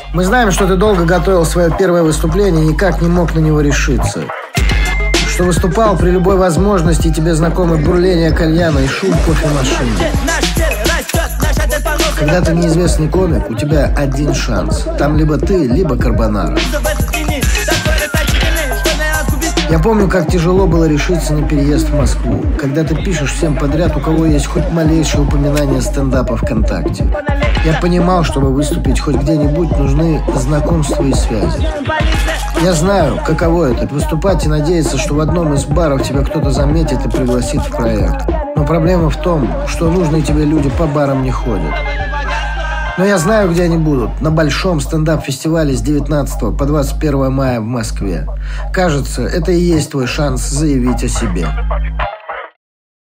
Мы знаем, что ты долго готовил свое первое выступление и никак не мог на него решиться. Что выступал при любой возможности, и тебе знакомы бурление кальяна и шум кофемашины. Когда ты неизвестный комик, у тебя один шанс. Там либо ты, либо карбонара. Я помню, как тяжело было решиться на переезд в Москву, когда ты пишешь всем подряд, у кого есть хоть малейшее упоминание стендапа ВКонтакте. Я понимал, чтобы выступить хоть где-нибудь, нужны знакомства и связи. Я знаю, каково это – выступать и надеяться, что в одном из баров тебя кто-то заметит и пригласит в проект. Но проблема в том, что нужные тебе люди по барам не ходят. Но я знаю, где они будут. На большом стендап-фестивале с 19 по 21 мая в Москве. Кажется, это и есть твой шанс заявить о себе.